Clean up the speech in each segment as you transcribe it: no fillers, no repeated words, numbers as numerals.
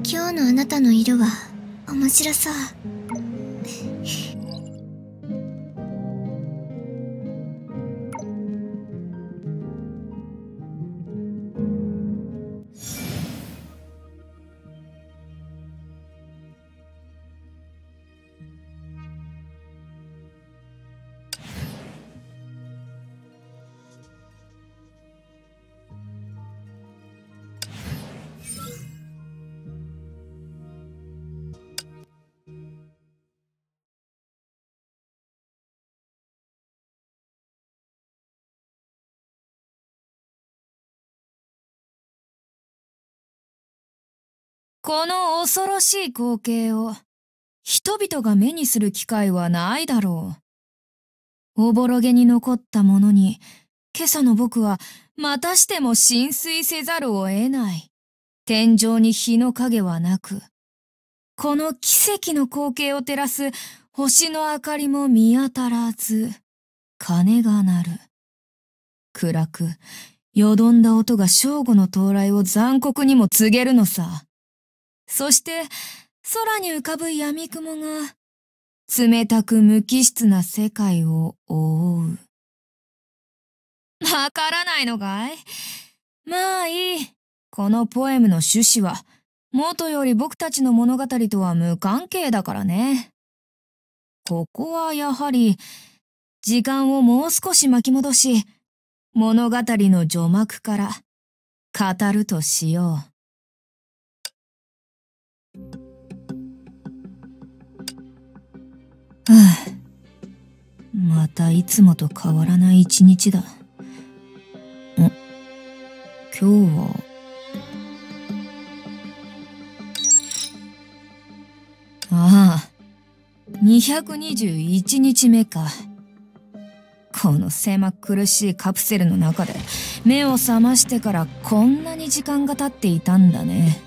今日のあなたの色は面白そう。 この恐ろしい光景を人々が目にする機会はないだろう。おぼろげに残ったものに今朝の僕はまたしても心酔せざるを得ない。天井に日の影はなく、この奇跡の光景を照らす星の明かりも見当たらず、鐘が鳴る。暗く、よどんだ音が正午の到来を残酷にも告げるのさ。そして、空に浮かぶ闇雲が、冷たく無機質な世界を覆う。わからないのかい？まあいい。このポエムの趣旨は、元より僕たちの物語とは無関係だからね。ここはやはり、時間をもう少し巻き戻し、物語の序幕から語るとしよう。またいつもと変わらない一日だ。今日は、ああ、221日目か。この狭苦しいカプセルの中で目を覚ましてからこんなに時間が経っていたんだね。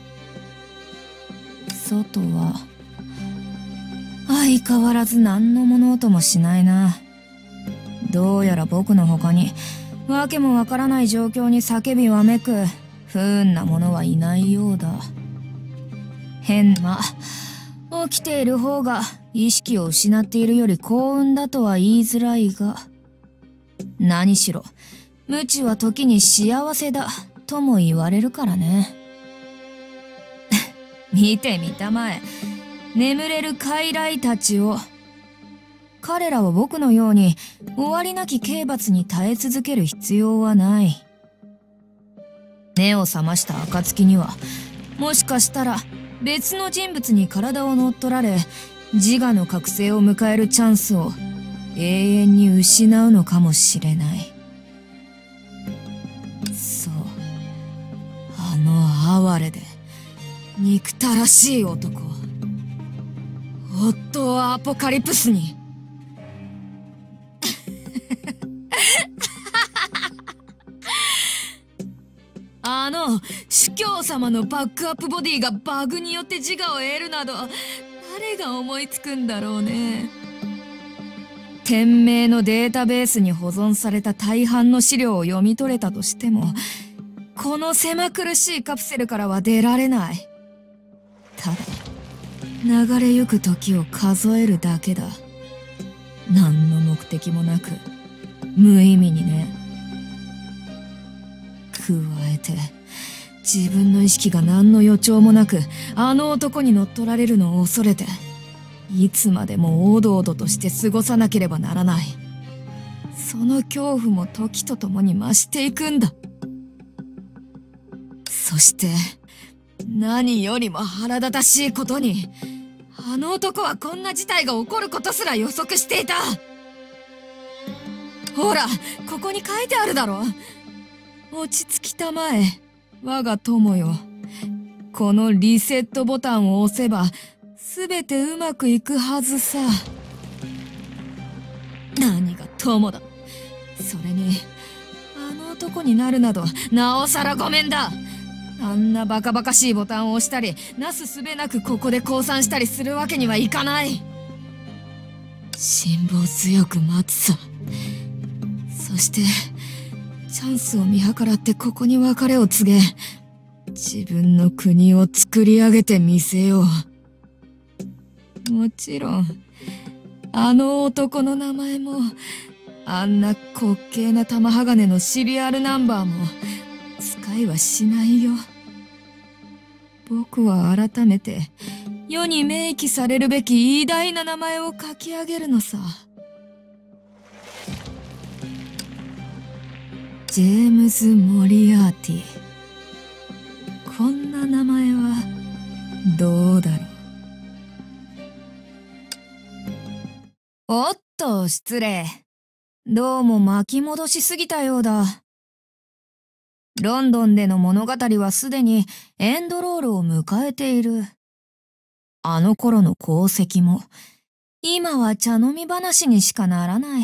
外は、相変わらず何の物音もしないな。どうやら僕の他に、わけもわからない状況に叫びわめく不運な者はいないようだ。起きている方が意識を失っているより幸運だとは言いづらいが、何しろ、無知は時に幸せだとも言われるからね。見てみたまえ。眠れる傀儡たちを。彼らは僕のように終わりなき刑罰に耐え続ける必要はない。目を覚ました暁には、もしかしたら別の人物に体を乗っ取られ、自我の覚醒を迎えるチャンスを永遠に失うのかもしれない。そう。あの哀れで憎たらしい男。オットー・アポカリプスに。主教様のバックアップボディがバグによって自我を得るなど、誰が思いつくんだろうね。天命のデータベースに保存された大半の資料を読み取れたとしても、この狭苦しいカプセルからは出られない。ただ、流れゆく時を数えるだけだ。何の目的もなく、無意味にね。加えて、自分の意識が何の予兆もなく、あの男に乗っ取られるのを恐れて、いつまでもおどおどとして過ごさなければならない。その恐怖も時とともに増していくんだ。そして、何よりも腹立たしいことに、あの男はこんな事態が起こることすら予測していた。ほら、ここに書いてあるだろ。落ち着きたまえ、我が友よ。このリセットボタンを押せば、すべてうまくいくはずさ。何が友だ。それに、あの男になるなど、なおさらごめんだ。あんなバカバカしいボタンを押したり、なすすべなくここで降参したりするわけにはいかない。辛抱強く待つさ。そして、チャンスを見計らってここに別れを告げ、 自分の国を作り上げてみせよう。もちろん、あの男の名前も、あんな滑稽な玉鋼のシリアルナンバーも、使いはしないよ。僕は改めて、世に明記されるべき偉大な名前を書き上げるのさ。ジェームズ・モリアーティ。こんな名前はどうだろう。おっと、失礼。どうも巻き戻しすぎたようだ。ロンドンでの物語はすでにエンドロールを迎えている。あの頃の功績も、今は茶飲み話にしかならない。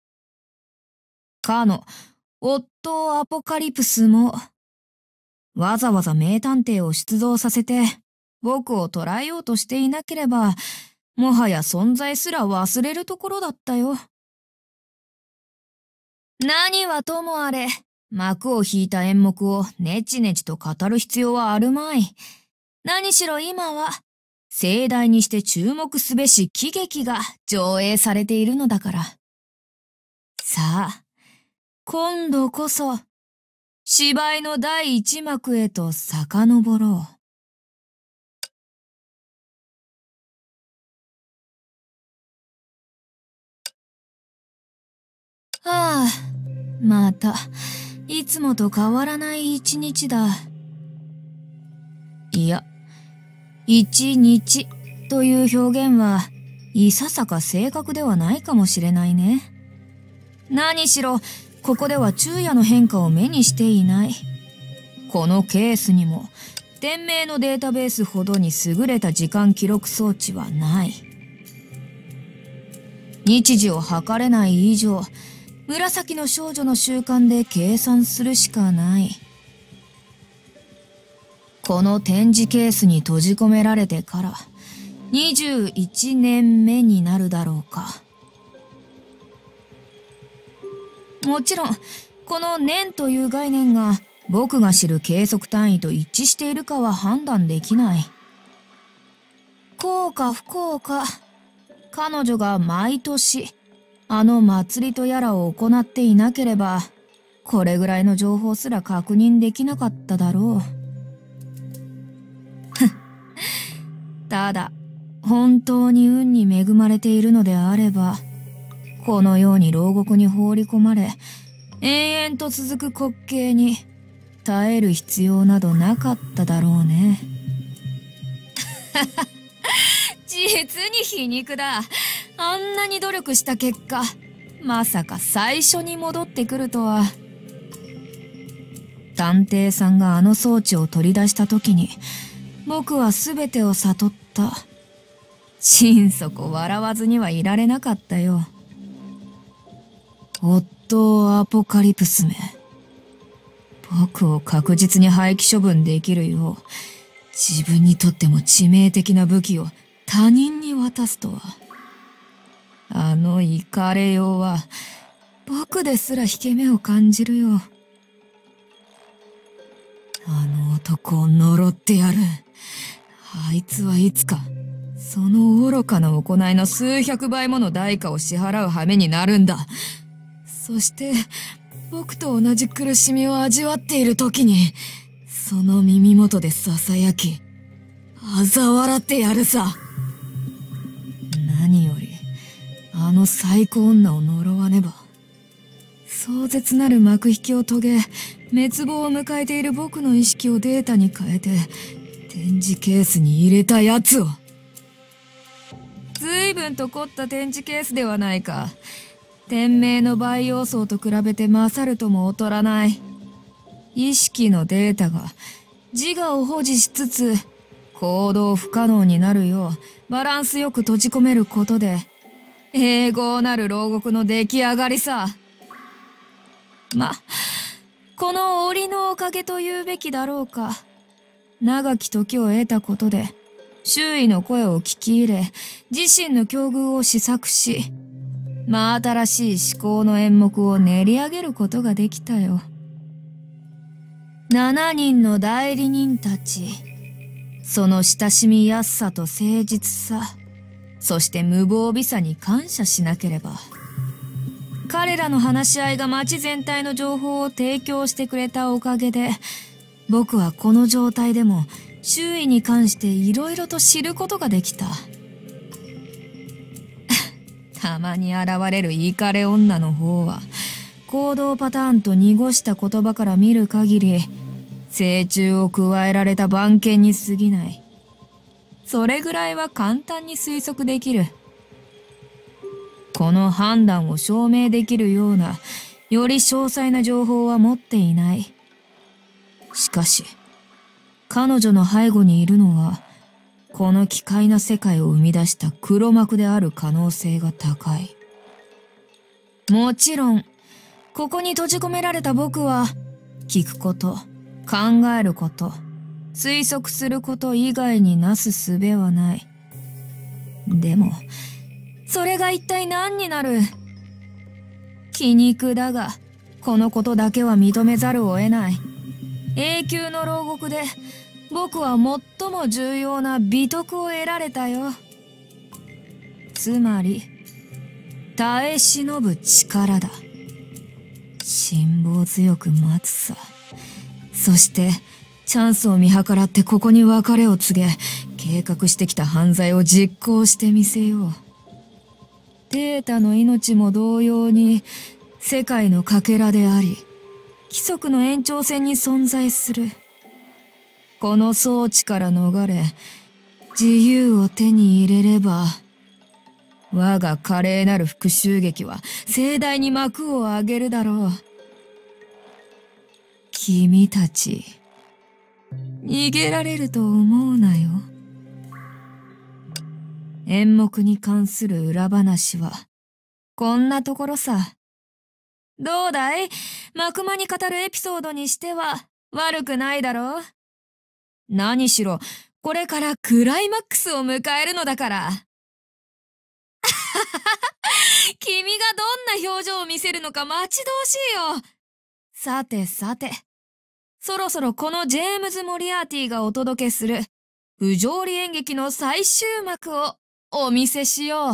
かの、オットー・アポカリプスも、わざわざ名探偵を出動させて、僕を捕らえようとしていなければ、もはや存在すら忘れるところだったよ。何はともあれ、幕を引いた演目をネチネチと語る必要はあるまい。何しろ今は、盛大にして注目すべし喜劇が上映されているのだから。さあ、今度こそ、芝居の第一幕へと遡ろう。はあ、また、いつもと変わらない一日だ。いや、一日という表現はいささか正確ではないかもしれないね。何しろ、ここでは昼夜の変化を目にしていない。このケースにも、店名のデータベースほどに優れた時間記録装置はない。日時を測れない以上、紫の少女の習慣で計算するしかない。この展示ケースに閉じ込められてから21年目になるだろうか。もちろん、この年という概念が僕が知る計測単位と一致しているかは判断できない。幸か不幸か、彼女が毎年あの祭りとやらを行っていなければ、これぐらいの情報すら確認できなかっただろう。ただ、本当に運に恵まれているのであれば、このように牢獄に放り込まれ、延々と続く滑稽に耐える必要などなかっただろうね。実に皮肉だ。あんなに努力した結果、まさか最初に戻ってくるとは。探偵さんがあの装置を取り出した時に、僕は全てを悟った。心底笑わずにはいられなかったよ。オットー・アポカリプスめ。僕を確実に廃棄処分できるよう、自分にとっても致命的な武器を他人に渡すとは。あのイカレようは、僕ですら引け目を感じるよ。あの男を呪ってやる。あいつはいつか、その愚かな行いの数百倍もの代価を支払う羽目になるんだ。そして、僕と同じ苦しみを味わっている時に、その耳元で囁き、嘲笑ってやるさ。何より、あの最高女を呪わねば。壮絶なる幕引きを遂げ、滅亡を迎えている僕の意識をデータに変えて、展示ケースに入れたやつを。随分と凝った展示ケースではないか。天命の培養層と比べて勝るとも劣らない。意識のデータが自我を保持しつつ行動不可能になるようバランスよく閉じ込めることで永劫なる牢獄の出来上がりさ。この檻のおかげと言うべきだろうか。長き時を得たことで周囲の声を聞き入れ自身の境遇を試作し真新しい思考の演目を練り上げることができたよ。 7人の代理人たち、その親しみやすさと誠実さ、そして無防備さに感謝しなければ。彼らの話し合いが街全体の情報を提供してくれたおかげで、僕はこの状態でも周囲に関して色々と知ることができた。たまに現れるイカレ女の方は、行動パターンと濁した言葉から見る限り、成虫を加えられた番犬に過ぎない。それぐらいは簡単に推測できる。この判断を証明できるような、より詳細な情報は持っていない。しかし、彼女の背後にいるのは、この奇怪な世界を生み出した黒幕である可能性が高い。もちろん、ここに閉じ込められた僕は、聞くこと、考えること、推測すること以外になす術はない。でも、それが一体何になる？皮肉だが、このことだけは認めざるを得ない。永久の牢獄で、僕は最も重要な美徳を得られたよ。つまり、耐え忍ぶ力だ。辛抱強く待つさ。そして、チャンスを見計らってここに別れを告げ、計画してきた犯罪を実行してみせよう。データの命も同様に、世界のかけらであり、規則の延長線に存在する。この装置から逃れ、自由を手に入れれば、我が華麗なる復讐劇は盛大に幕を上げるだろう。君たち、逃げられると思うなよ。演目に関する裏話は、こんなところさ。どうだい？幕間に語るエピソードにしては悪くないだろう？何しろ、これからクライマックスを迎えるのだから。君がどんな表情を見せるのか待ち遠しいよ。さてさて、そろそろこのジェームズ・モリアーティがお届けする不条理演劇の最終幕をお見せしよう。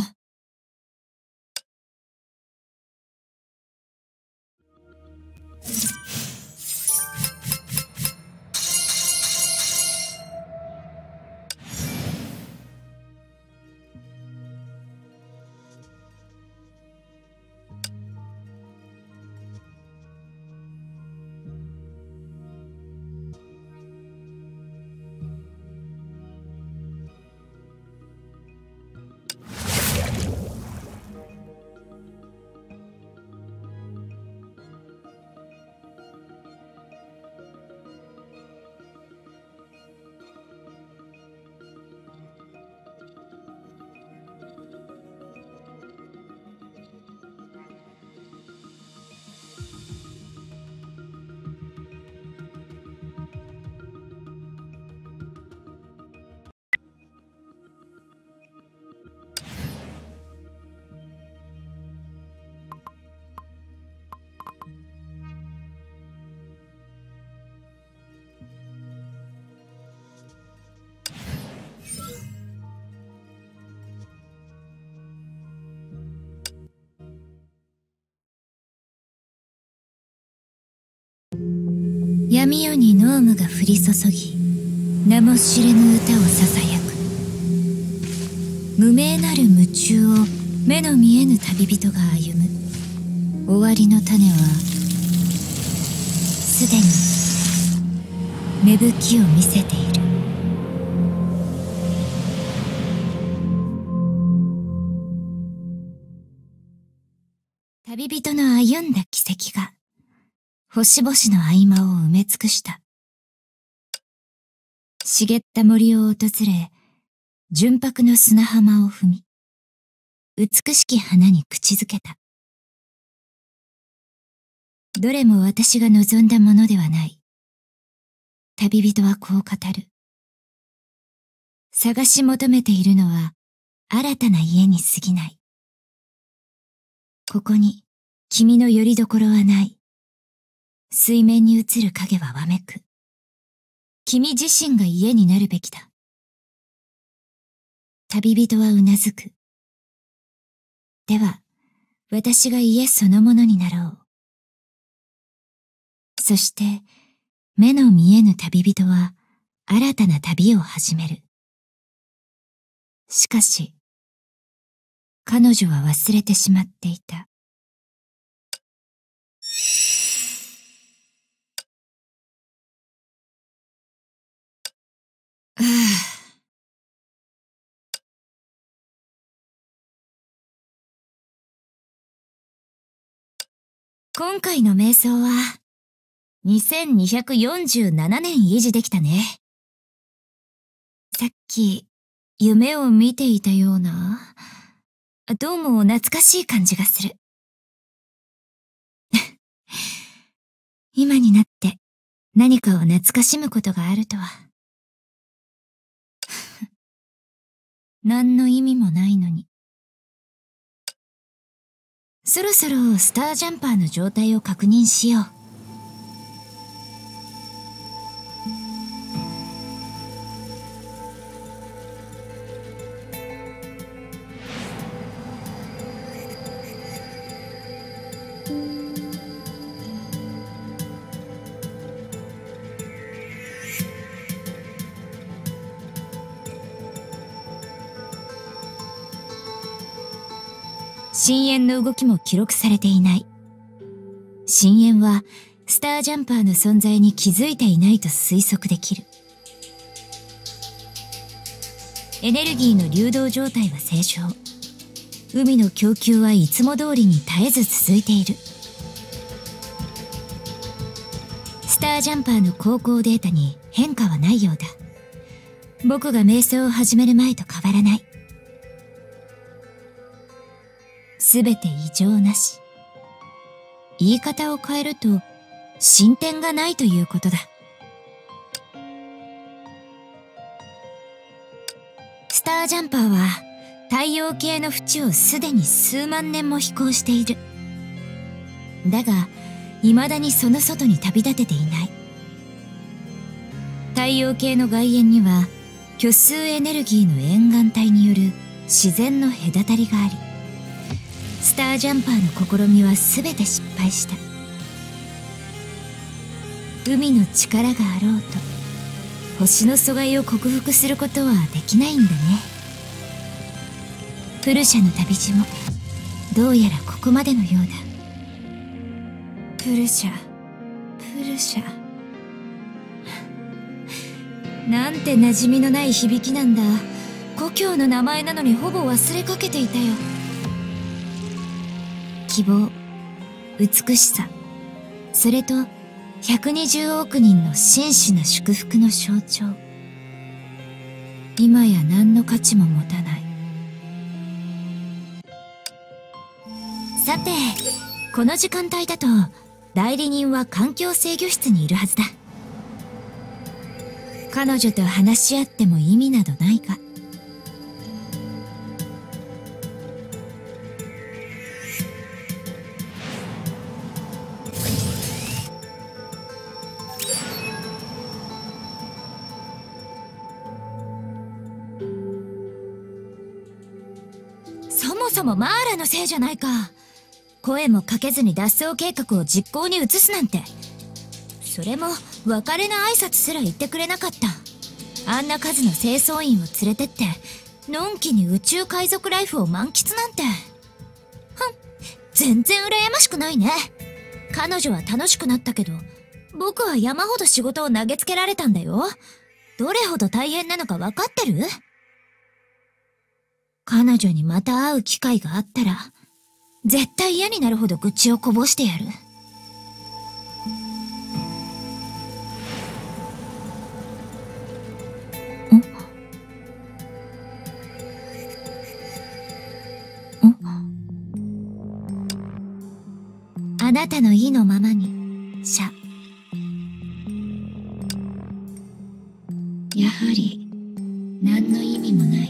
闇夜に濃霧が降り注ぎ、名も知れぬ歌を囁く。無名なる夢中を目の見えぬ旅人が歩む。終わりの種はすでに芽吹きを見せている。旅人の歩んだ軌跡が星々の合間を埋め尽くした。茂った森を訪れ、純白の砂浜を踏み、美しき花に口づけた。どれも私が望んだものではない。旅人はこう語る。探し求めているのは新たな家に過ぎない。ここに君の拠り所はない。水面に映る影はわめく。 君自身が家になるべきだ。旅人はうなずく。では、私が家そのものになろう。そして、目の見えぬ旅人は新たな旅を始める。しかし、彼女は忘れてしまっていた。今回の瞑想は、2247年維持できたね。さっき、夢を見ていたような、どうも懐かしい感じがする。今になって何かを懐かしむことがあるとは。何の意味もないのに。そろそろスタージャンパーの状態を確認しよう。深淵の動きも記録されていない。深淵はスタージャンパーの存在に気づいていないと推測できる。エネルギーの流動状態は正常。海の供給はいつも通りに絶えず続いている。スタージャンパーの航行データに変化はないようだ。僕が瞑想を始める前と変わらない。すべて異常なし。言い方を変えると、進展がないということだ。スタージャンパーは、太陽系の縁をすでに数万年も飛行している。だが、未だにその外に旅立てていない。太陽系の外縁には、虚数エネルギーの沿岸帯による自然の隔たりがあり、スタージャンパーの試みは全て失敗した。海の力があろうと、星の阻害を克服することはできないんだね。プルシャの旅路も、どうやらここまでのようだ。プルシャ、プルシャ。なんて馴染みのない響きなんだ。故郷の名前なのにほぼ忘れかけていたよ。希望、美しさ、それと120億人の真摯な祝福の象徴。今や何の価値も持たない。さて、この時間帯だと代理人は環境制御室にいるはずだ。彼女と話し合っても意味などないか。そもそもマーラのせいじゃないか。声もかけずに脱走計画を実行に移すなんて。それも別れの挨拶すら言ってくれなかった。あんな数の清掃員を連れてってのんきに宇宙海賊ライフを満喫なんて。全然羨ましくないね。彼女は楽しくなったけど、僕は山ほど仕事を投げつけられたんだよ。どれほど大変なのか分かってる？彼女にまた会う機会があったら、絶対嫌になるほど愚痴をこぼしてやる。あなたの意のままに、シャ。やはり、何の意味もない。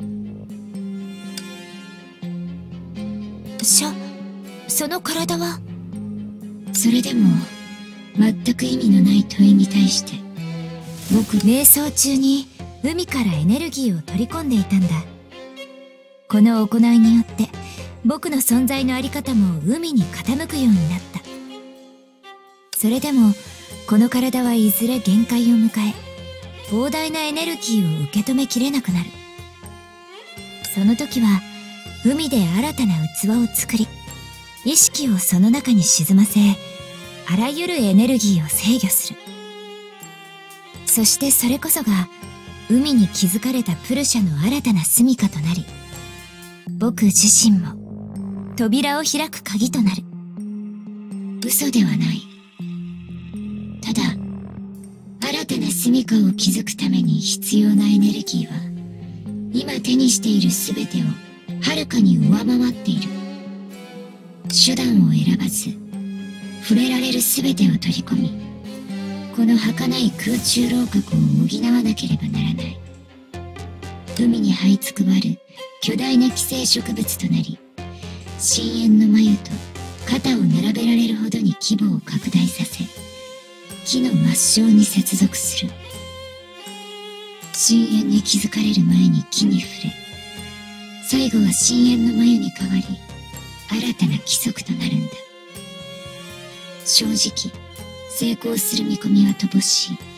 シャ、その体は？それでも、全く意味のない問いに対して、 僕、瞑想中に海からエネルギーを取り込んでいたんだ。この行いによって僕の存在のあり方も海に傾くようになった。それでもこの体はいずれ限界を迎え、膨大なエネルギーを受け止めきれなくなる。その時は海で新たな器を作り、意識をその中に沈ませ、あらゆるエネルギーを制御する。そしてそれこそが海に築かれたプルシャの新たな住処となり、僕自身も扉を開く鍵となる。嘘ではない。ただ、新たな住処を築くために必要なエネルギーは、今手にしている全てをはるかに上回っている。手段を選ばず、触れられる全てを取り込み、この儚い空中楼閣を補わなければならない。海に這いつくばる巨大な寄生植物となり、深淵の繭と肩を並べられるほどに規模を拡大させ、木の末梢に接続する。深淵に築かれる前に木に触れ、最後は深淵の繭に変わり、新たな規則となるんだ。正直、成功する見込みは乏しい。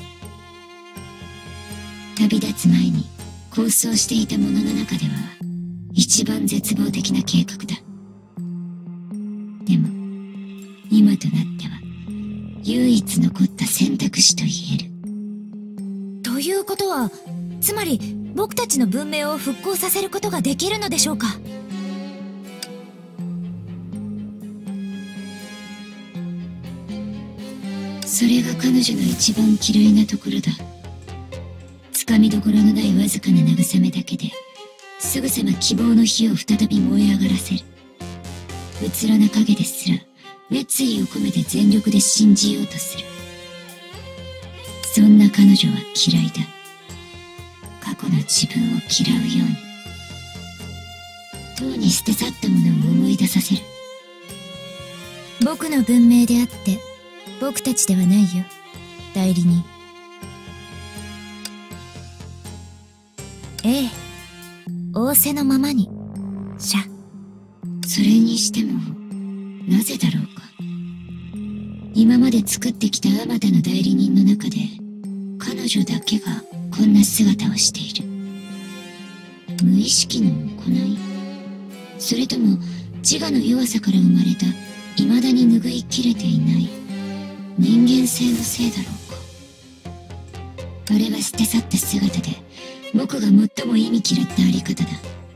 旅立つ前に構想していたものの中では一番絶望的な計画だ。でも今となっては唯一残った選択肢と言える。ということは、つまり僕たちの文明を復興させることができるのでしょうか。それが彼女の一番嫌いなところだ。つかみどころのないわずかな慰めだけですぐさま希望の火を再び燃え上がらせる。うつろな影ですら熱意を込めて全力で信じようとする。そんな彼女は嫌いだ。過去の自分を嫌うように。とうに捨て去ったものを思い出させる。僕の文明であって僕たちではないよ、代理人。ええ、仰せのままに、シャ。それにしても、なぜだろうか。今まで作ってきたあまたの代理人の中で、彼女だけがこんな姿をしている。無意識の行い？それとも自我の弱さから生まれた、未だに拭いきれていない人間性のせいだろうか。あれは捨て去った姿で僕が最も意味嫌ったあり方だ。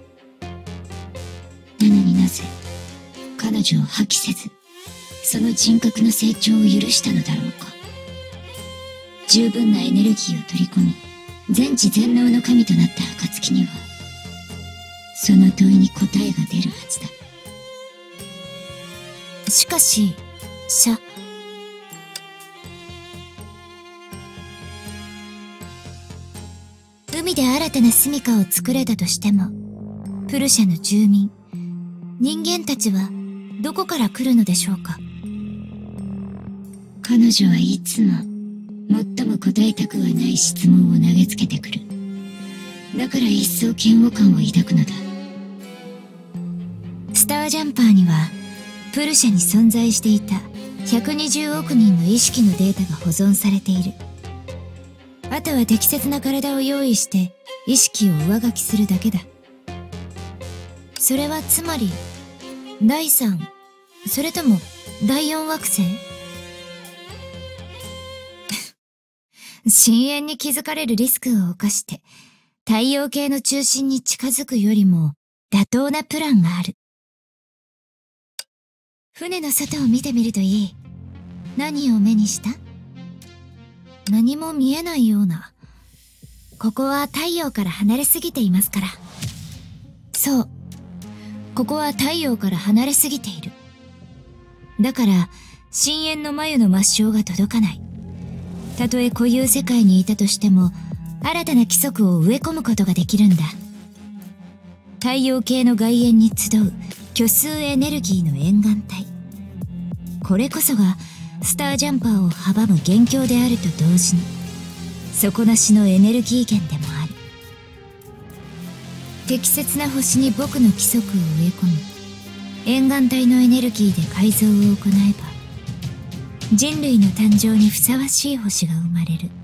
なのになぜ彼女を破棄せずその人格の成長を許したのだろうか。十分なエネルギーを取り込み全知全能の神となった暁にはその問いに答えが出るはずだ。しかし、シャ。海で新たな住処を作れたとしても、プルシャの住民、人間たちはどこから来るのでしょうか。彼女はいつも最も答えたくはない質問を投げつけてくる。だから一層嫌悪感を抱くのだ。スタージャンパーにはプルシャに存在していた120億人の意識のデータが保存されている。あとは適切な体を用意して意識を上書きするだけだ。それはつまり第3、それとも第4惑星？深淵に気づかれるリスクを冒して太陽系の中心に近づくよりも妥当なプランがある。船の外を見てみるといい。何を目にした？何も見えないような。ここは太陽から離れすぎていますから。そう。ここは太陽から離れすぎている。だから、深淵の繭の末梢が届かない。たとえ固有世界にいたとしても、新たな規則を植え込むことができるんだ。太陽系の外縁に集う虚数エネルギーの沿岸体。これこそが、スタージャンパーを阻む元凶であると同時に、 底なしのエネルギー源でもある。適切な星に僕の規則を植え込み、沿岸帯のエネルギーで改造を行えば、人類の誕生にふさわしい星が生まれる。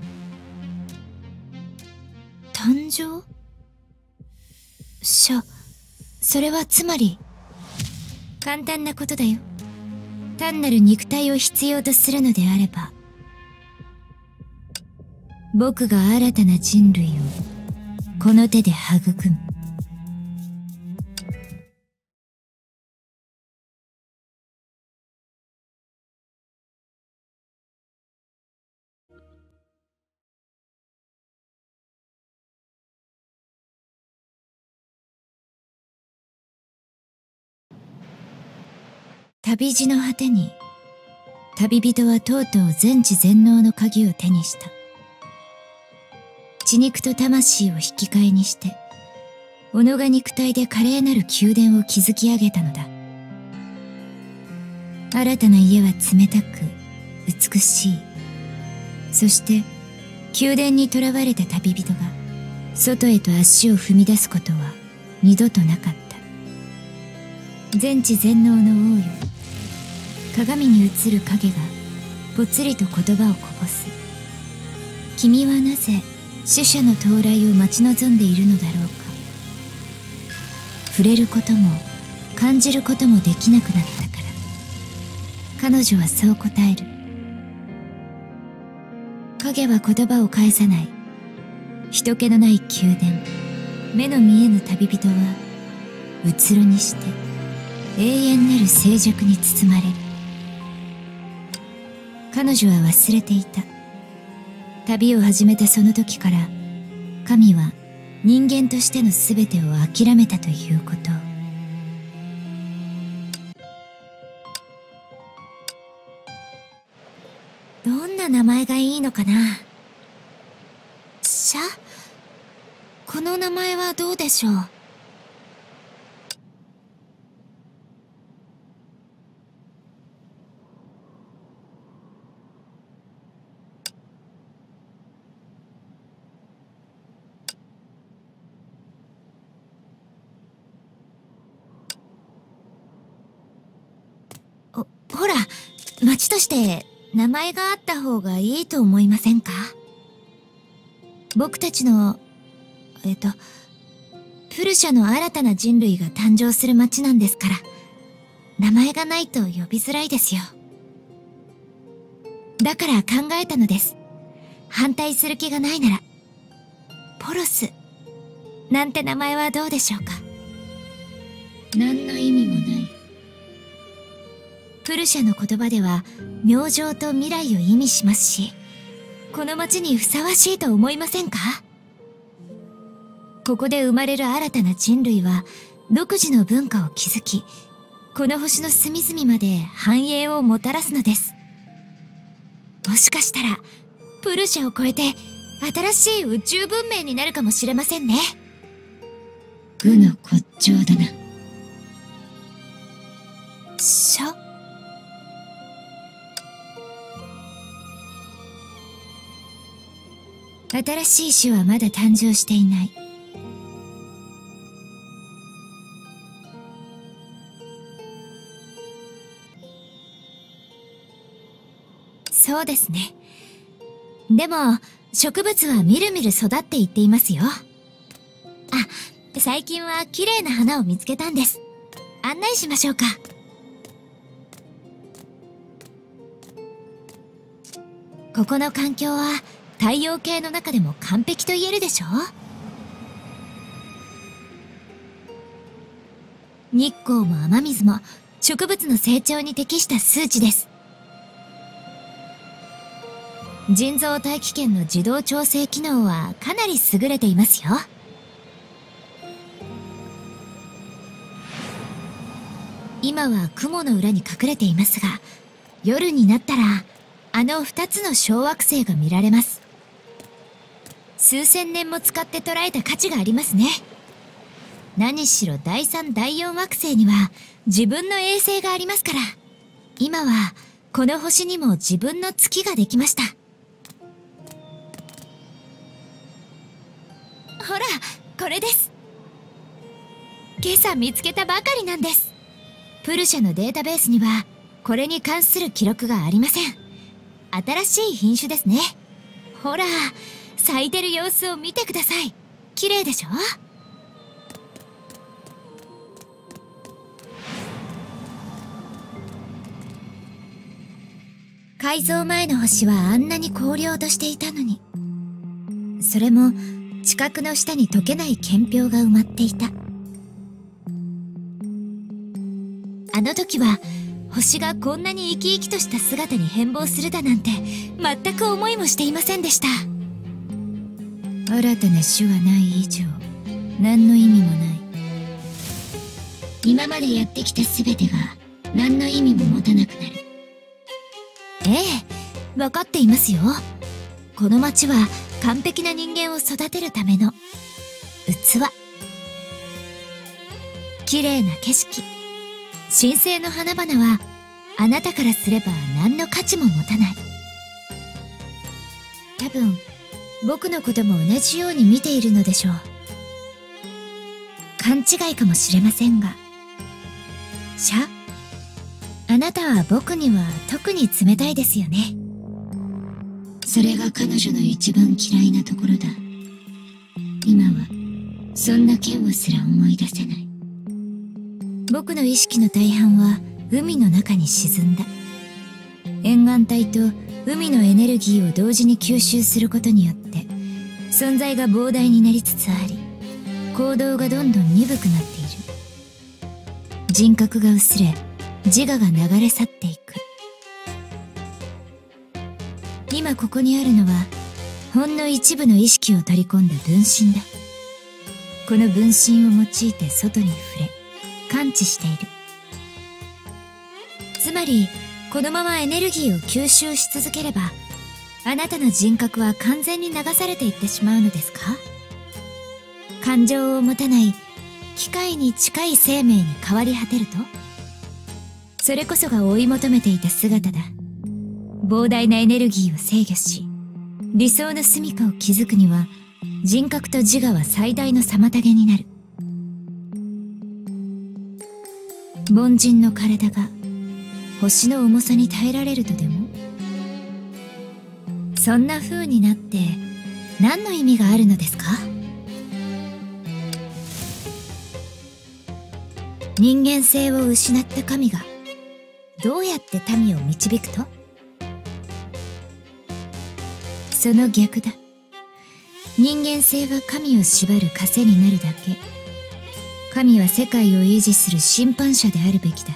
誕生？それはつまり、簡単なことだよ。単なる肉体を必要とするのであれば、僕が新たな人類をこの手で育む。旅路の果てに、旅人はとうとう全知全能の鍵を手にした。血肉と魂を引き換えにして、己が肉体で華麗なる宮殿を築き上げたのだ。新たな家は冷たく、美しい。そして、宮殿に囚われた旅人が、外へと足を踏み出すことは二度となかった。全知全能の王よ。鏡に映る影がぽつりと言葉をこぼす。君はなぜ死者の到来を待ち望んでいるのだろうか。触れることも感じることもできなくなったから。彼女はそう答える。影は言葉を返さない。人気のない宮殿、目の見えぬ旅人はうつろにして永遠なる静寂に包まれる。彼女は忘れていた。旅を始めたその時から、神は人間としての全てを諦めたということを。どんな名前がいいのかな。この名前はどうでしょう。ほら、町として名前があった方がいいと思いませんか？僕たちの、プルシャの新たな人類が誕生する町なんですから、名前がないと呼びづらいですよ。だから考えたのです。反対する気がないなら、ポロス、なんて名前はどうでしょうか？何の意味もない。プルシャの言葉では明星と未来を意味しますし、この町にふさわしいと思いませんか？ここで生まれる新たな人類は独自の文化を築き、この星の隅々まで繁栄をもたらすのです。もしかしたらプルシャを超えて新しい宇宙文明になるかもしれませんね。愚の骨頂だな。新しい種はまだ誕生していない。そうですね。でも植物はみるみる育っていっていますよ。最近は綺麗な花を見つけたんです。案内しましょうか。ここの環境は太陽系の中でも完璧と言えるでしょう。日光も雨水も植物の成長に適した数値です。人造大気圏の自動調整機能はかなり優れていますよ。今は雲の裏に隠れていますが、夜になったらあの2つの小惑星が見られます。数千年も使って捉えた価値がありますね。何しろ第3、第4惑星には自分の衛星がありますから、今はこの星にも自分の月ができました。 ほら、これです。今朝見つけたばかりなんです。プルシャのデータベースにはこれに関する記録がありません。新しい品種ですね。ほら、咲いてる様子を見てください。綺麗でしょ？改造前の星はあんなに荒涼としていたのに、それも地殻の下に溶けない剣氷が埋まっていた。あの時は星がこんなに生き生きとした姿に変貌するだなんて全く思いもしていませんでした。新たな種がない以上何の意味もない。今までやってきた全てが何の意味も持たなくなる。ええ、分かっていますよ。この町は完璧な人間を育てるための器。綺麗な景色、神聖の花々はあなたからすれば何の価値も持たない。多分僕のことも同じように見ているのでしょう。勘違いかもしれませんが、あなたは僕には特に冷たいですよね。それが彼女の一番嫌いなところだ。今はそんな剣をすら思い出せない。僕の意識の大半は海の中に沈んだ。沿岸帯と海のエネルギーを同時に吸収することによって存在が膨大になりつつあり、行動がどんどん鈍くなっている。人格が薄れ、自我が流れ去っていく。今ここにあるのはほんの一部の意識を取り込んだ分身だ。この分身を用いて外に触れ感知している。つまりこのままエネルギーを吸収し続ければ、あなたの人格は完全に流されていってしまうのですか？感情を持たない機械に近い生命に変わり果てると、それこそが追い求めていた姿だ。膨大なエネルギーを制御し、理想の住処を築くには人格と自我は最大の妨げになる。凡人の体が星の重さに耐えられるとでも？そんな風になって何の意味があるのですか？人間性を失った神がどうやって民を導くと？その逆だ。人間性は神を縛る枷になるだけ。神は世界を維持する審判者であるべきだ。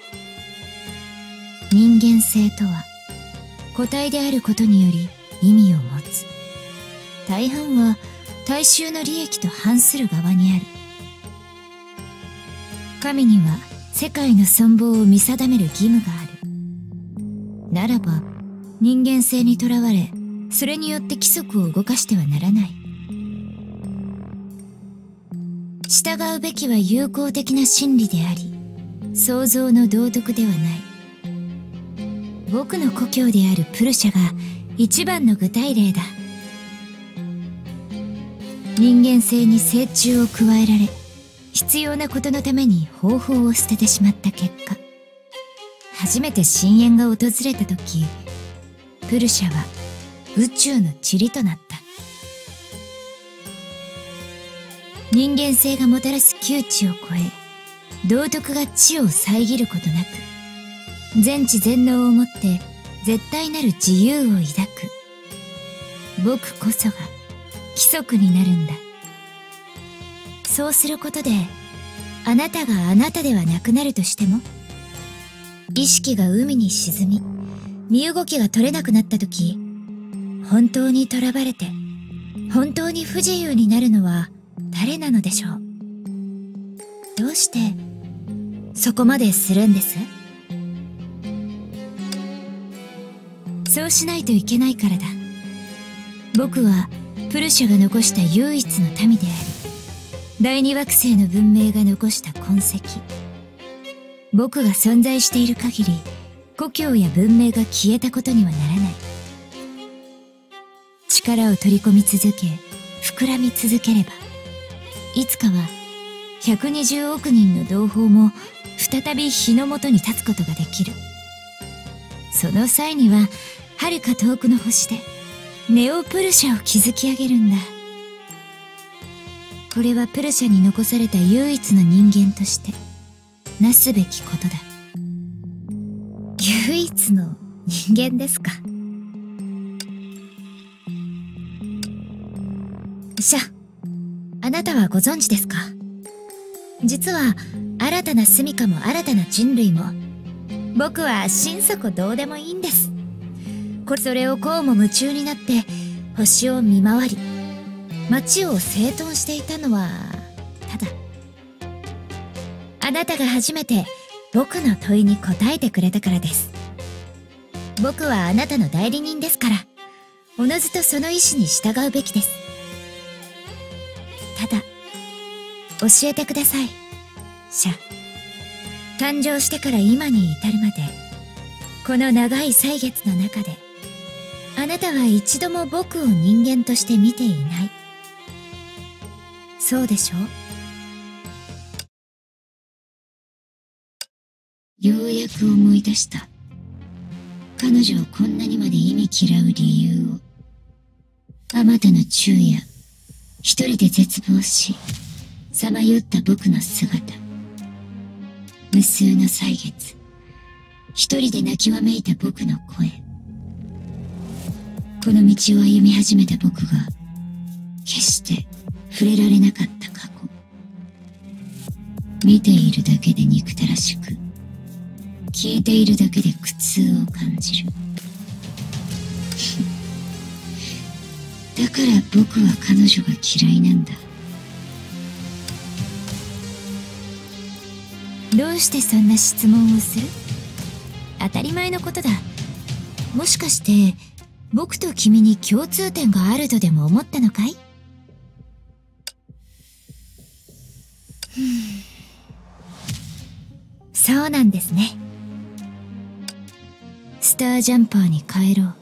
人間性とは個体であることにより意味を持つ。大半は大衆の利益と反する側にある。神には世界の存亡を見定める義務がある。ならば人間性にとらわれ、それによって規則を動かしてはならない。従うべきは友好的な真理であり、創造の道徳ではない。僕の故郷であるプルシャが一番の具体例だ。人間性に成虫を加えられ、必要なことのために方法を捨ててしまった結果、初めて深淵が訪れた時、プルシャは宇宙の塵となった。人間性がもたらす窮地を超え、道徳が地を遮ることなく、全知全能をもって絶対なる自由を抱く。僕こそが規則になるんだ。そうすることで、あなたがあなたではなくなるとしても、意識が海に沈み、身動きが取れなくなった時、本当に囚われて、本当に不自由になるのは誰なのでしょう。どうしてそこまでするんです？そうしないといけないからだ。僕はプルシャが残した唯一の民であり、第二惑星の文明が残した痕跡。僕が存在している限り、故郷や文明が消えたことにはならない。力を取り込み続け、膨らみ続ければ、 いつかは120億人の同胞も再び日の元に立つことができる。その際には遥か遠くの星でネオプルシャを築き上げるんだ。これはプルシャに残された唯一の人間としてなすべきことだ。唯一の人間ですか。あなたはご存知ですか？実は新たな住処も新たな人類も僕は心底どうでもいいんです。それをこうも夢中になって星を見回り街を整頓していたのはただあなたが初めて僕の問いに答えてくれたからです。僕はあなたの代理人ですから、おのずとその意志に従うべきです。ただ教えてください、誕生してから今に至るまでこの長い歳月の中であなたは一度も僕を人間として見ていない。そうでしょう？ようやく思い出した。彼女をこんなにまで忌み嫌う理由を。あまたの昼夜一人で絶望しさまよった僕の姿、無数の歳月一人で泣きわめいた僕の声、この道を歩み始めた僕が決して触れられなかった過去、見ているだけで憎たらしく聞いているだけで苦痛を感じるだから僕は彼女が嫌いなんだ。どうしてそんな質問をする？当たり前のことだ。もしかして僕と君に共通点があるとでも思ったのかい？そうなんですね。スタージャンパーに帰ろう。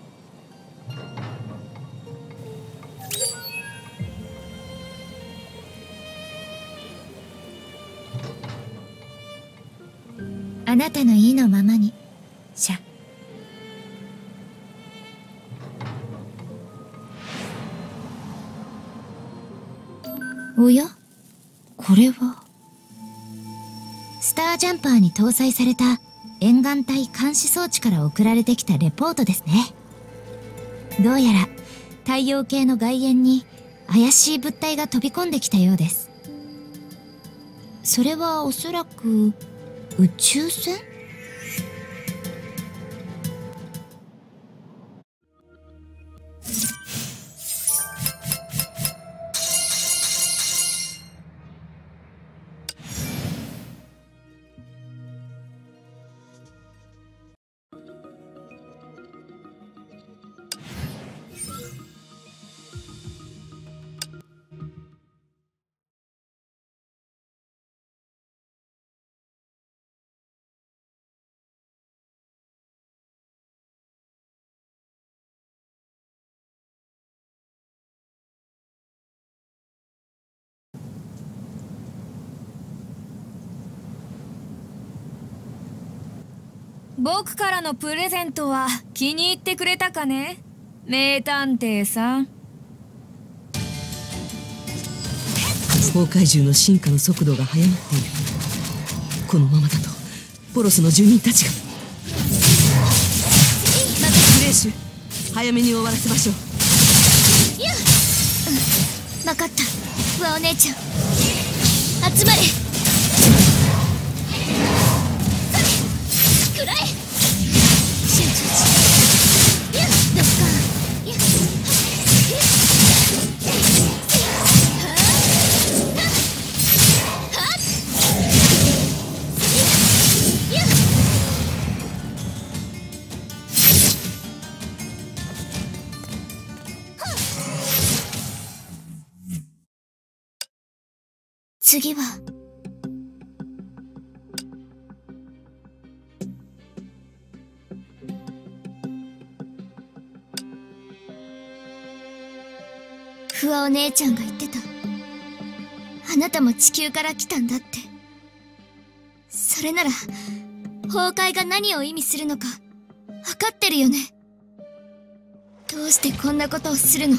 あなたの意のままに、おや？これはスタージャンパーに搭載された沿岸隊監視装置から送られてきたレポートですね。どうやら太陽系の外縁に怪しい物体が飛び込んできたようです。それはおそらく宇宙船？ 僕からのプレゼントは気に入ってくれたかね、名探偵さん。 崩壊獣の進化の速度が速まっている。このままだとポロスの住人たちが。グレーシュ、早めに終わらせましょう。 分かった。わ、お姉ちゃん集まれ。くらえ。集中値ドッカー次は不破お姉ちゃんが言ってた。 あなたも地球から来たんだって。それなら、崩壊が何を意味するのか、わかってるよね。どうしてこんなことをするの？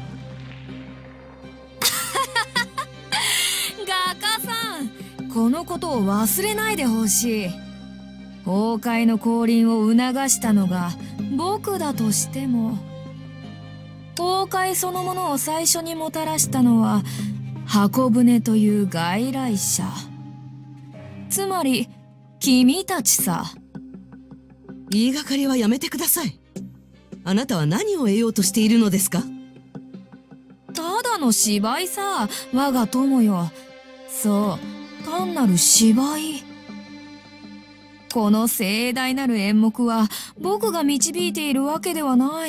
画家さん、このことを忘れないでほしい。崩壊の降臨を促したのが僕だとしても、崩壊そのものを最初にもたらしたのは箱舟という外来者。つまり君たちさ。 言いがかりはやめてください。あなたは何を得ようとしているのですか？ ただの芝居さ、我が友よ。そう、単なる芝居。この盛大なる演目は僕が導いているわけではない。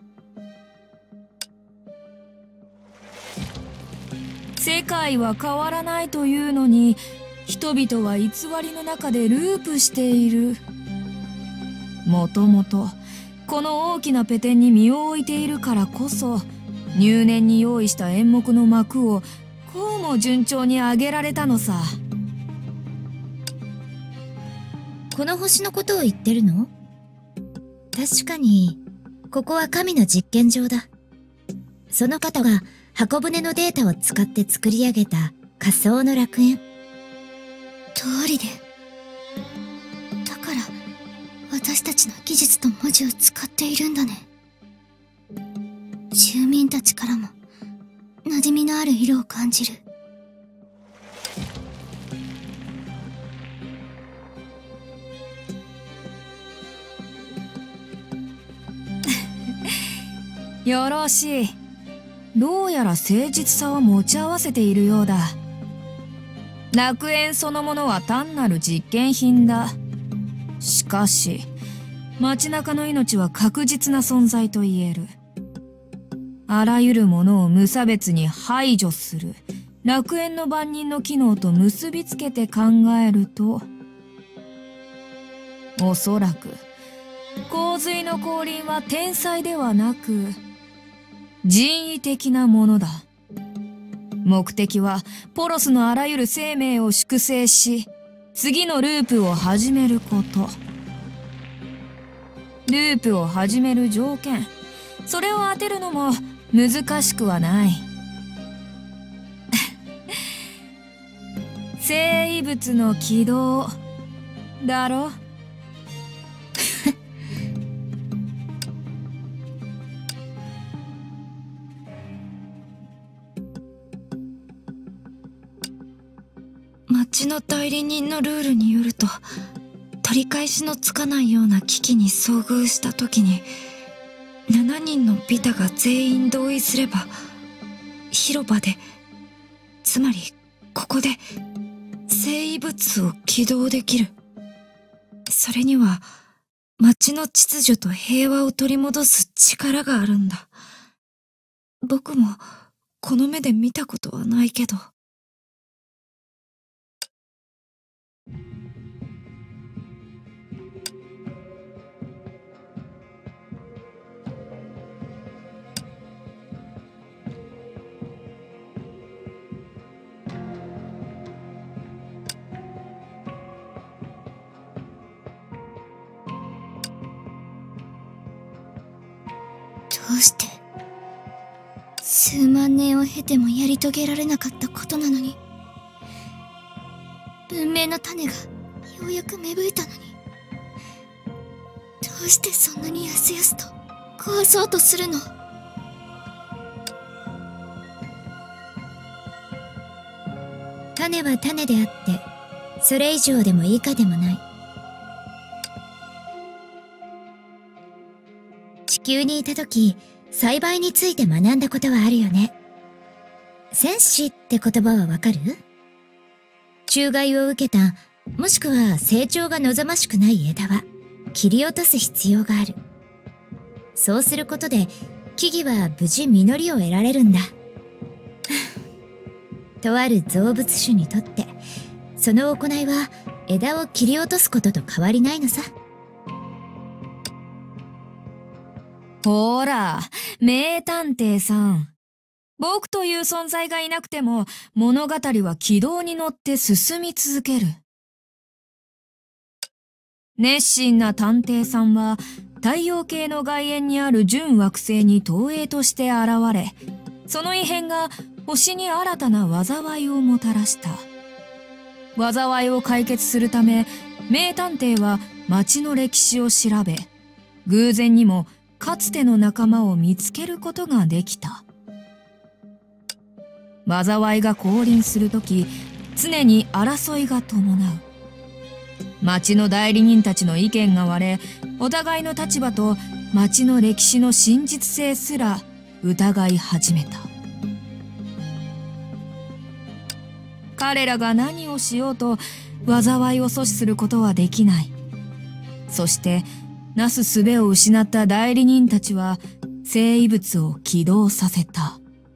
世界は変わらないというのに、人々は偽りの中でループしている。もともとこの大きなペテンに身を置いているからこそ、入念に用意した演目の幕をこうも順調に上げられたのさ。 この星のことを言ってるの？確かに、ここは神の実験場だ。その方が箱舟のデータを使って作り上げた仮想の楽園。通りで。だから、私たちの技術と文字を使っているんだね。住民たちからも、馴染みのある色を感じる。 よろしい。どうやら誠実さは持ち合わせているようだ。楽園そのものは単なる実験品だ。しかし、街中の命は確実な存在と言える。あらゆるものを無差別に排除する楽園の万人の機能と結びつけて考えると、おそらく洪水の降臨は天災ではなく人為的なものだ。目的はポロスのあらゆる生命を粛清し、次のループを始めること。ループを始める条件、それを当てるのも難しくはない。生物の起動だろ。 町の代理人のルールによると、取り返しのつかないような危機に遭遇した時に、7人のビタが全員同意すれば、広場で、つまりここで生物を起動できる。それには町の秩序と平和を取り戻す力があるんだ。僕もこの目で見たことはないけど。どうして数万年を経てもやり遂げられなかったことなのに、文明の種がようやく芽吹いたのに、どうしてそんなにやすやすと壊そうとするの？種は種であって、それ以上でも以下でもない。地球にいた時、栽培について学んだことはあるよね。戦士って言葉はわかる？虫害を受けた、もしくは成長が望ましくない枝は切り落とす必要がある。そうすることで木々は無事実りを得られるんだ。とある造物種にとって、その行いは枝を切り落とすことと変わりないのさ。 ほら、名探偵さん。 僕という存在がいなくても物語は軌道に乗って進み続ける。熱心な探偵さんは太陽系の外縁にある準惑星に投影として現れ、その異変が星に新たな災いをもたらした。災いを解決するため、名探偵は町の歴史を調べ、偶然にもかつての仲間を見つけることができた。災いが降臨するとき、常に争いが伴う。町の代理人たちの意見が割れ、お互いの立場と町の歴史の真実性すら疑い始めた。彼らが何をしようと災いを阻止することはできない。そしてなす術を失った代理人たちは生異物を起動させた。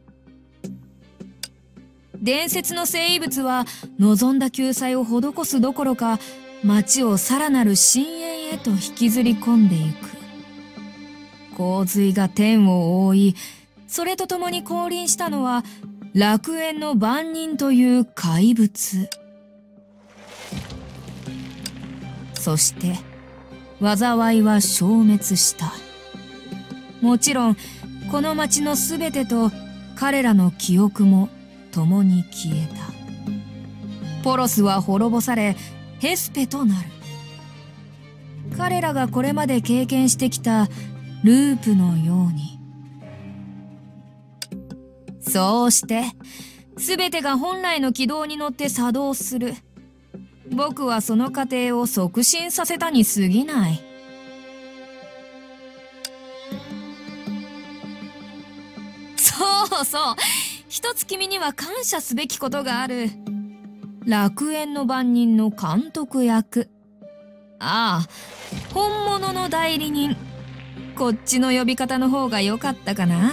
伝説の生異物は望んだ救済を施すどころか、町をさらなる深淵へと引きずり込んでゆく。洪水が天を覆い、それとともに降臨したのは楽園の番人という怪物。そして災いは消滅した。もちろんこの町のすべてと彼らの記憶も共に消えた。ポロスは滅ぼされヘスペとなる。彼らがこれまで経験してきたループのように。そうして全てが本来の軌道に乗って作動する。僕はその過程を促進させたに過ぎない。そうそう、一つ君には感謝すべきことがある。楽園の番人の監督役。ああ、本物の代理人。こっちの呼び方の方が良かったかな。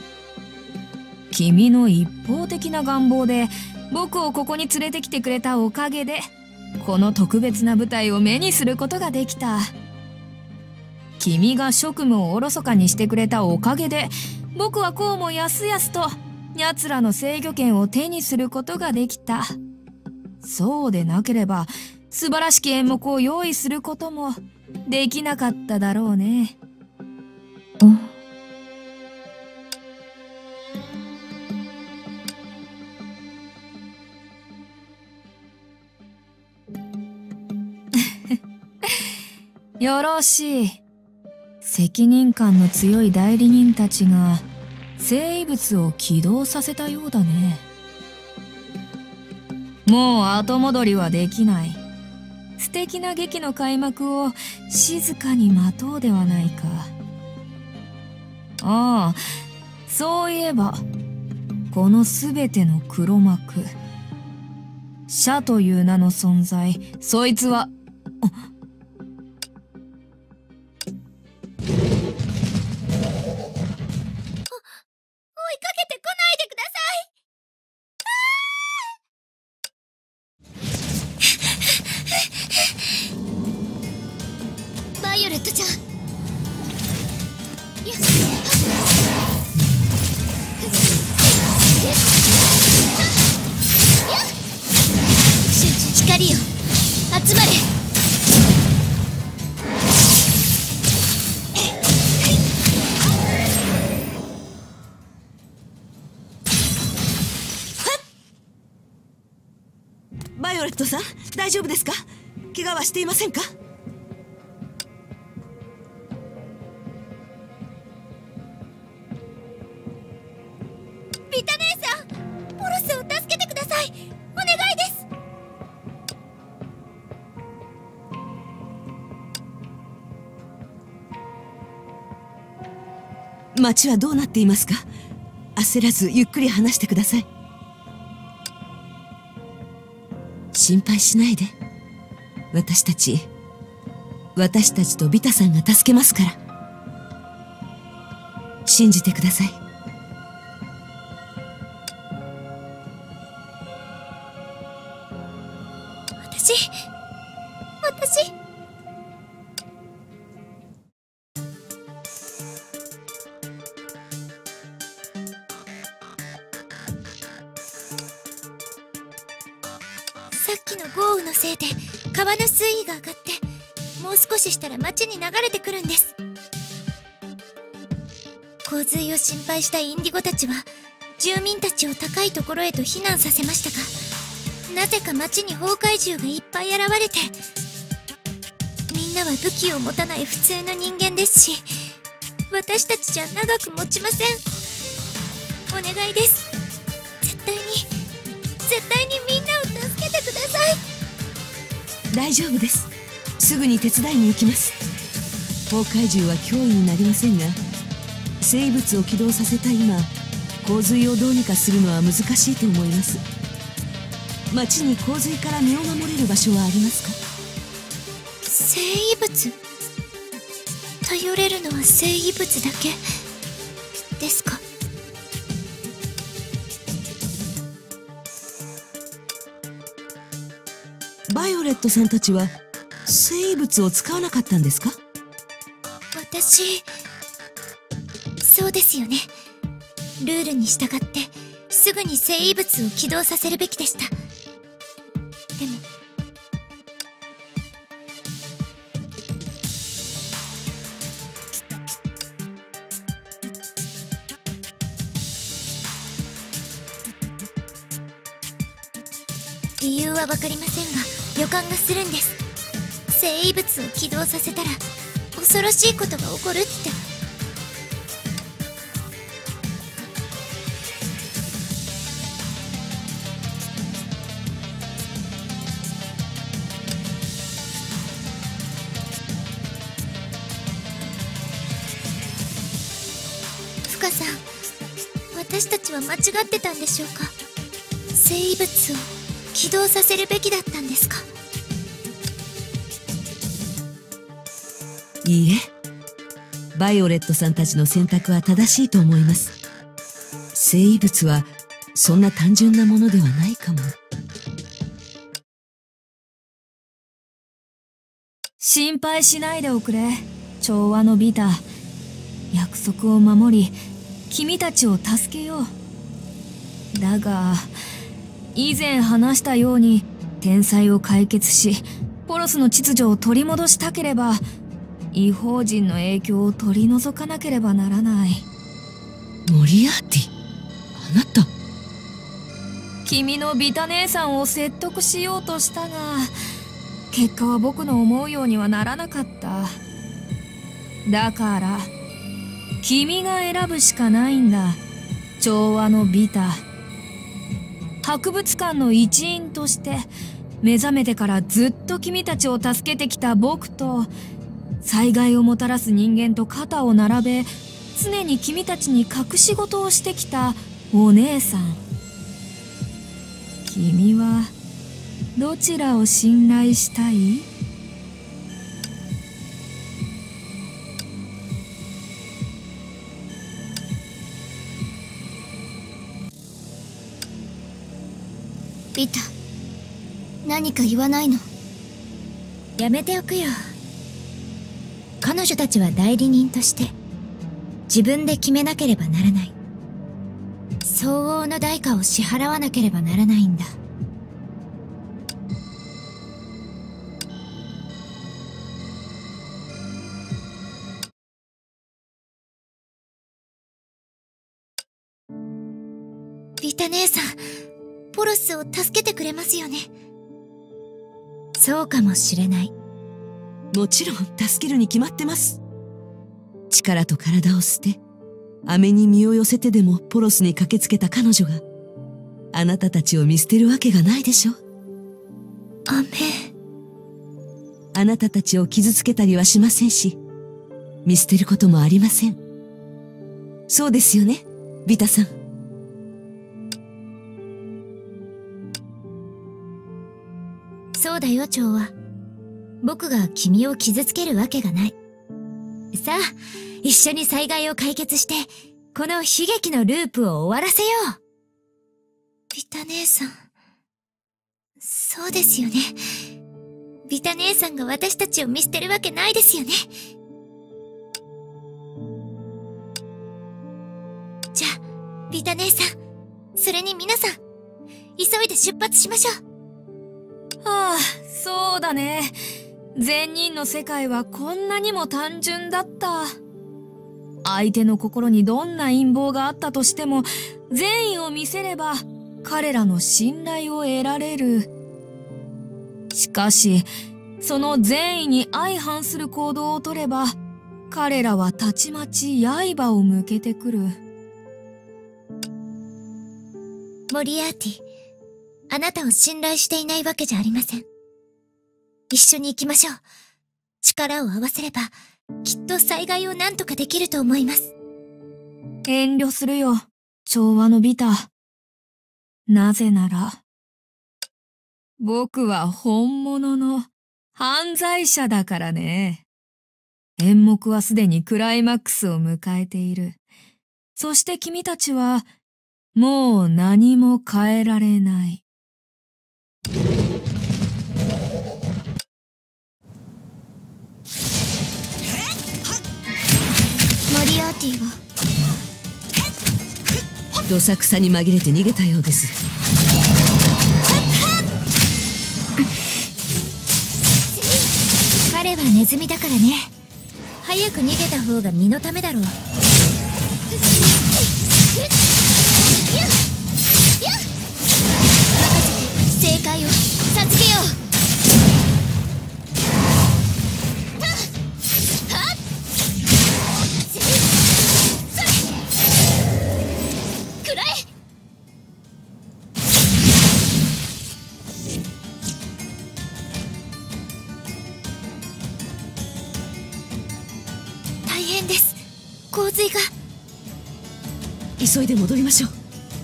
君の一方的な願望で僕をここに連れてきてくれたおかげで、この特別な舞台を目にすることができた。君が職務をおろそかにしてくれたおかげで、僕はこうもやすやすと奴らの制御権を手にすることができた。そうでなければ素晴らしき演目を用意することもできなかっただろうね。よろしい。責任感の強い代理人たちが生異物を起動させたようだね。もう後戻りはできない。素敵な劇の開幕を静かに待とうではないか。ああ、そういえばこのすべての黒幕、シャという名の存在、そいつはバイオレットちゃん。光よ、集まれ。 バイオレットさん、大丈夫ですか？怪我はしていませんか？ ビタ姉さん、ポロスを助けてください。お願いです。 町はどうなっていますか？焦らずゆっくり話してください。心配しないで。私たちとビタさんが助けますから。信じてください。 私さっきの豪雨のせいで川の水位が上がって、もう少ししたら町に流れてくるんです。洪水を心配したインディゴたちは住民たちを高いところへと避難させましたが、なぜか町に崩壊獣がいっぱい現れて、みんなは武器を持たない普通の人間ですし、私たちじゃ長く持ちません。お願いです。絶対にみんなを助けてください。 大丈夫です。すぐに手伝いに行きます。崩壊獣は脅威になりませんが、生物を起動させた今、洪水をどうにかするのは難しいと思います。町に洪水から身を守れる場所はありますか？ 生物？頼れるのは生物だけですか？ バイオレットさんたちは生物を使わなかったんですか？ 私、そうですよね。ルールに従ってすぐに生物を起動させるべきでした。でも理由は分かりませんが、予感がするんです。生物を起動させたら恐ろしいことが起こるって。フカさん、私たちは間違ってたんでしょうか？生物を起動させるべきだったんですか？ いいえ、バイオレットさんたちの選択は正しいと思います。生物はそんな単純なものではないかも。 心配しないでおくれ、調和のビタ。約束を守り、君たちを助けよう。だが、以前話したように天災を解決し、ポロスの秩序を取り戻したければ、異邦人の影響を取り除かなければならない。 モリアーティ、あなた。 君のビタ姉さんを説得しようとしたが、結果は僕の思うようにはならなかった。だから、君が選ぶしかないんだ。調和のビタ。博物館の一員として、目覚めてからずっと君たちを助けてきた僕と、災害をもたらす人間と肩を並べ、常に君たちに隠し事をしてきたお姉さん。君は、どちらを信頼したい？ ビタ、何か言わないの？やめておくよ。彼女たちは代理人として自分で決めなければならない。相応の代価を支払わなければならないんだ。ビタ姉さん、ポロスを助けてくれますよね？そうかもしれない。 もちろん助けるに決まってます。力と体を捨て、雨に身を寄せてでもポロスに駆けつけた彼女が、あなたたちを見捨てるわけがないでしょ。 雨。 あなたたちを傷つけたりはしませんし、見捨てることもありません。そうですよね、ビタさん。 そうだよ、調和。僕が君を傷つけるわけがない。さあ、一緒に災害を解決して、この悲劇のループを終わらせよう。ビタ姉さん。そうですよね。ビタ姉さんが私たちを見捨てるわけないですよね。じゃあ、ビタ姉さん、それに皆さん、急いで出発しましょう。 ああ、そうだね。善人の世界はこんなにも単純だった。相手の心にどんな陰謀があったとしても、善意を見せれば彼らの信頼を得られる。しかし、その善意に相反する行動をとれば、彼らはたちまち刃を向けてくる。 モリアーティ、あなたを信頼していないわけじゃありません。一緒に行きましょう。力を合わせれば、きっと災害を何とかできると思います。 遠慮するよ、調和のビタ。なぜなら、僕は本物の犯罪者だからね。演目はすでにクライマックスを迎えている。そして君たちは、もう何も変えられない。 モリアーティはどさくさに紛れて逃げたようです。 彼はネズミだからね。早く逃げた方が身のためだろう。任せて正解を授けよう。大変です。洪水が。 急いで戻りましょう。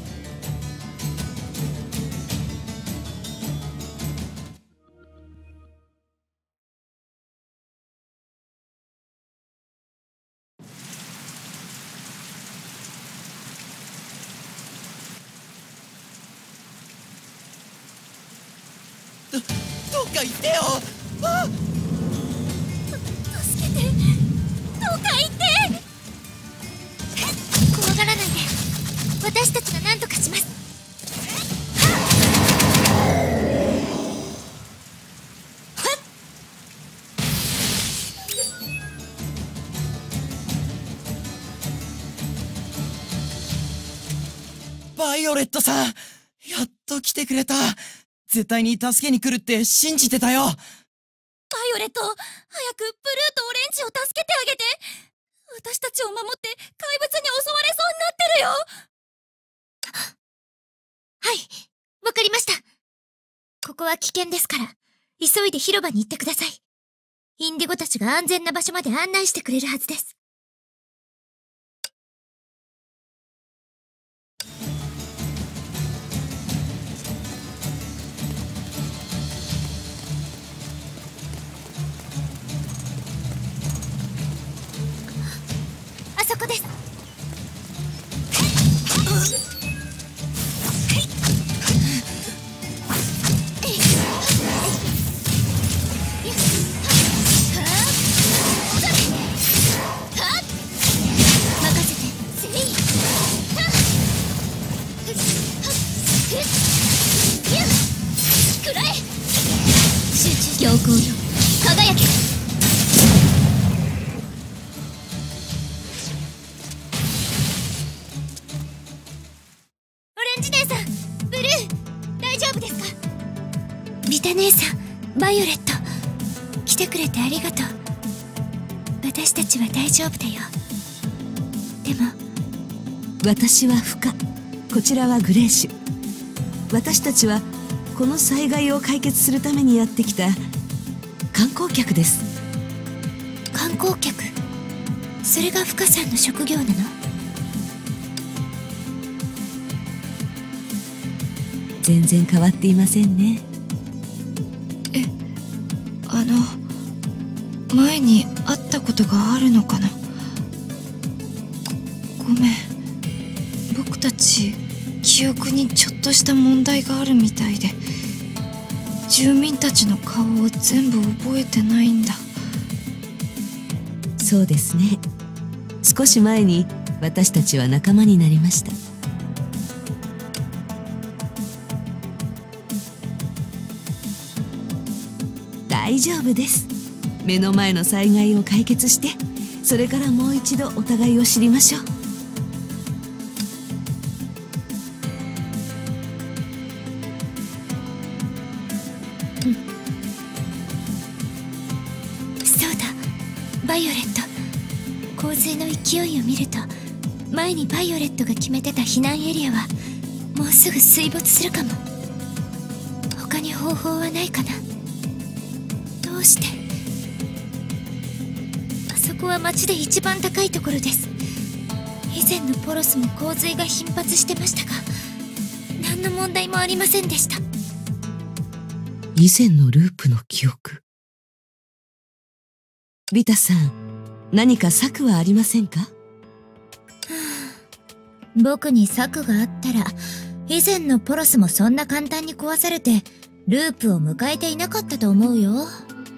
どうか言ってよ。 助けて。どうか言って。怖がらないで。私たちが何とかします。 バイオレットさん、やっと来てくれた。絶対に助けに来るって信じてたよ。 バイオレット、早くブルーとオレンジを助けてあげて。私たちを守って怪物に襲われそうになってるよ。はい、わかりました。ここは危険ですから、急いで広場に行ってください。インディゴたちが安全な場所まで案内してくれるはずです。あそこです。強行よ、輝け。オレンジ姉さん、ブルー、大丈夫ですか？ビタ姉さん、バイオレット、来てくれてありがとう。私たちは大丈夫だよ。でも私はフカ、こちらはグレーシュ。私たちはこの災害を解決するためにやってきた観光客です。 観光客、それがフカさんの職業なの？ 全然変わっていませんね。 前に会ったことがあるのかな。ごめん、僕たち記憶にちょっとした問題があるみたいで、住民たちの顔を全部覚えてないんだ。 そうですね。少し前に私たちは仲間になりました。 大丈夫です。目の前の災害を解決して、それからもう一度お互いを知りましょう。 そうだ、バイオレット。洪水の勢いを見ると、前にバイオレットが決めてた避難エリアはもうすぐ水没するかも。他に方法はないかな。どうして？あそこは町で一番高いところです。以前のポロスも洪水が頻発してましたが、何の問題もありませんでした。 以前のループの記憶。ビタさん、何か策はありませんか？ 僕に策があったら、以前のポロスもそんな簡単に壊されて、ループを迎えていなかったと思うよ。ルー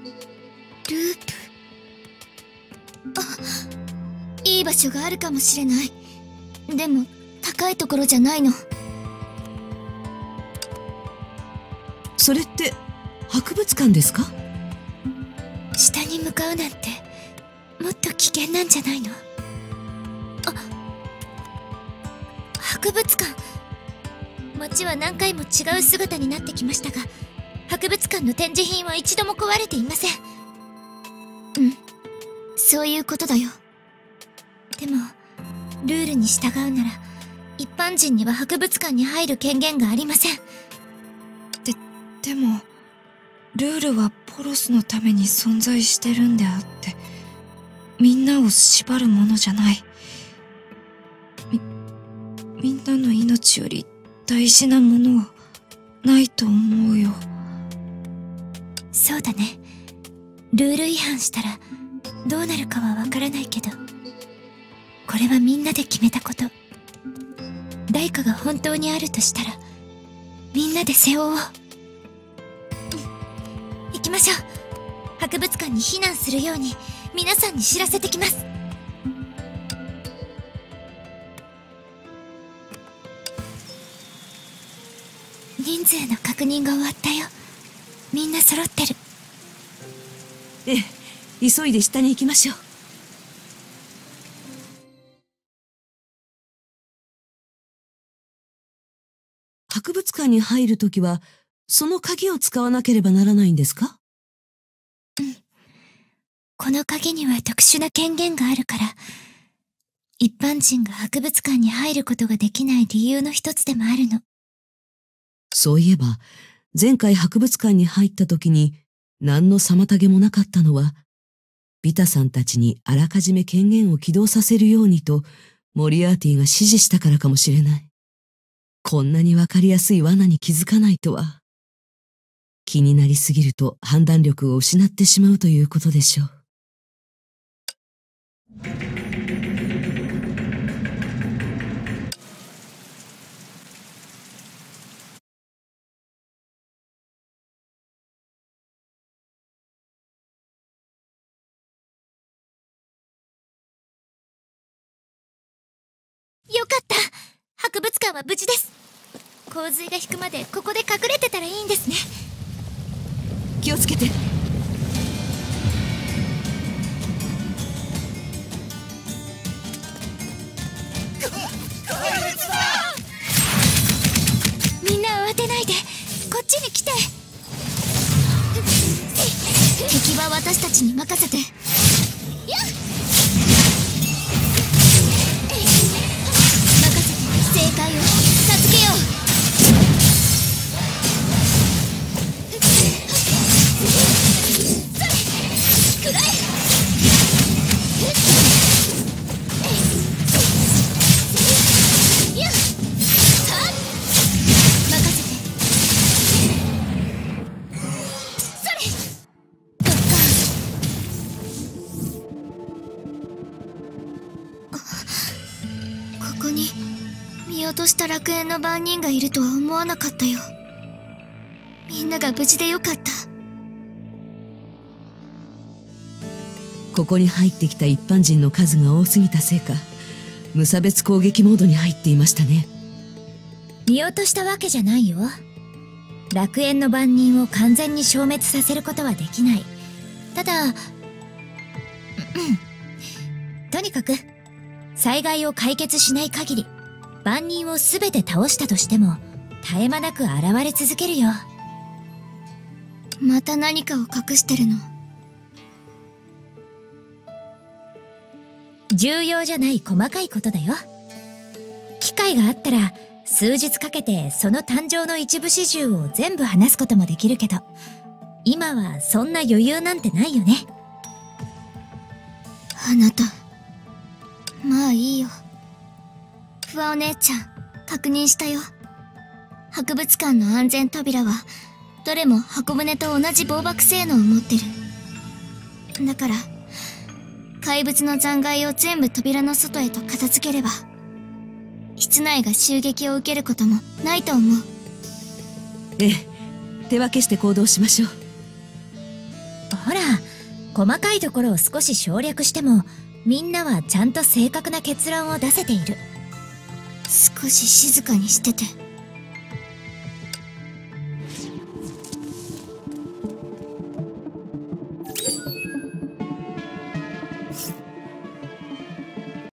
プ。あ、いい場所があるかもしれない。でも、高いところじゃないの。 それって、博物館ですか？ 下に向かうなんて、もっと危険なんじゃないの？博物館。街は何回も違う姿になってきましたが、博物館の展示品は一度も壊れていません。そういうことだよ。でも、ルールに従うなら、一般人には博物館に入る権限がありません。 でも、ルールはポロスのために存在してるんであって、みんなを縛るものじゃない。みんなの命より大事なものはないと思うよ。 そうだね。ルール違反したらどうなるかはわからないけど、これはみんなで決めたこと。代価が本当にあるとしたら、みんなで背負おう。行きましょう。博物館に避難するように皆さんに知らせてきます。人数の確認が終わったよ。みんな揃ってる。 ええ、急いで下に行きましょう。博物館に入るときは、その鍵を使わなければならないんですか？ この鍵には特殊な権限があるから、一般人が博物館に入ることができない理由の一つでもあるの。 そういえば、前回博物館に入った時に何の妨げもなかったのは、ビタさんたちにあらかじめ権限を起動させるようにとモリアーティが指示したからかもしれない。こんなにわかりやすい罠に気づかないとは。気になりすぎると判断力を失ってしまうということでしょう。 よかった。博物館は無事です。洪水が引くまでここで隠れてたらいいんですね。 気をつけて。 みんな慌てないで、こっちに来て。敵は私たちに任せて。正解を授けよう。くらえ。やっはっ任せて。それドッカン。ここに見落とした楽園の番人がいるとは思わなかったよ。みんなが無事でよかった。 ここに入ってきた一般人の数が多すぎたせいか、無差別攻撃モードに入っていましたね。 見落としたわけじゃないよ。 楽園の番人を完全に消滅させることはできない。ただ、とにかく災害を解決しない限り番人を全て倒したとしても絶え間なく現れ続けるよ。 また何かを隠してるの？ 重要じゃない細かいことだよ。機会があったら数日かけてその誕生の一部始終を全部話すこともできるけど、今はそんな余裕なんてないよね。 あなた、まあいいよ。不破お姉ちゃん、確認したよ。博物館の安全扉はどれも箱舟と同じ防爆性能を持ってる。だから怪物の残骸を全部扉の外へと片付ければ室内が襲撃を受けることもないと思う。 ええ、手分けして行動しましょう。 ほら、細かいところを少し省略してもみんなはちゃんと正確な結論を出せている。 少し静かにしてて。